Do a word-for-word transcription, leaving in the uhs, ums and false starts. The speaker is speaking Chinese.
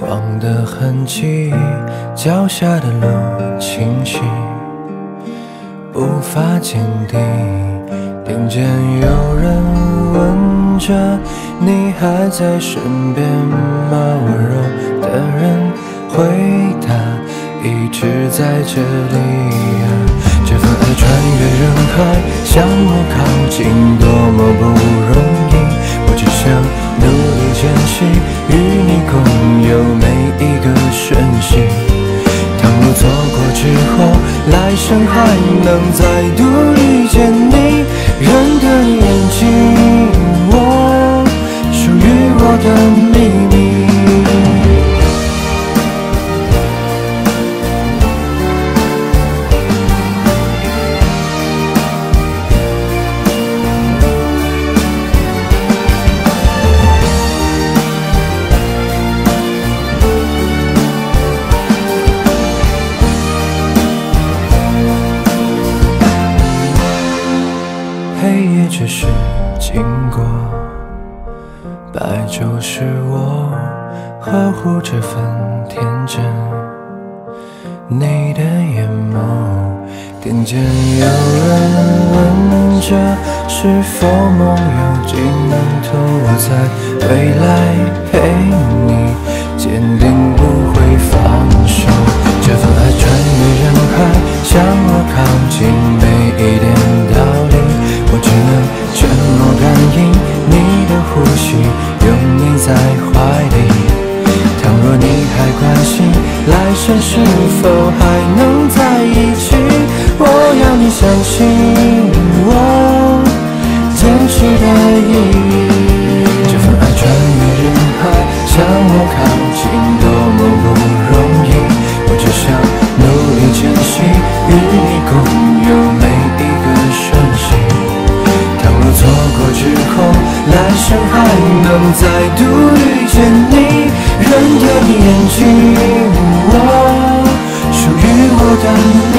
光的痕迹，脚下的路清晰，步伐坚定。听见有人问着你还在身边吗？温柔的人回答，一直在这里啊。这份爱穿越人海，向我靠近，多么不容易。我只想努力前行，与你共有每一个瞬息。倘若错过之后，来生还能再度遇见你，认得你眼睛，我属于我的秘密。黑夜只是经过，白就是我呵护这份天真。你的眼眸，听见有人问着是否梦有尽头。我在未来陪你，坚定不会放手。这份爱穿越人海，向我靠近每一点道理。我只能沉默感应你的呼吸，拥你在怀里。倘若你还关心来生是否还能在一起，我要你相信我坚持的意义。这份爱穿越人海，向我靠近，多么不容易。我只想努力前行，与你共有每一个瞬息。倘若错过之后，来生还能再度遇见你，认得你眼睛，我属于我的